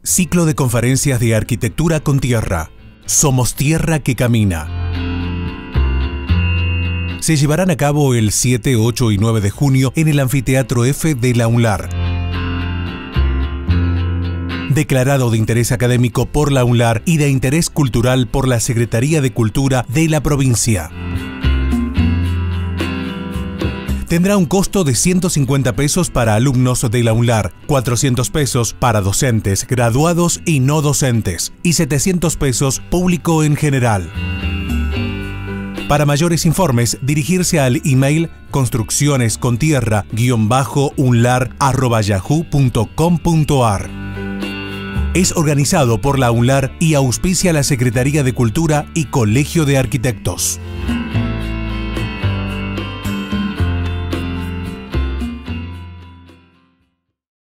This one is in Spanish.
Ciclo de conferencias de arquitectura con tierra. Somos tierra que camina. Se llevarán a cabo el 7, 8 y 9 de junio en el Anfiteatro F de la UNLAR. Declarado de interés académico por la UNLAR y de interés cultural por la Secretaría de Cultura de la provincia. Tendrá un costo de 150 pesos para alumnos de la UNLAR, 400 pesos para docentes, graduados y no docentes, y 700 pesos público en general. Para mayores informes, dirigirse al email construccionescontierra-unlar@yahoo.com.ar. Es organizado por la UNLAR y auspicia la Secretaría de Cultura y Colegio de Arquitectos.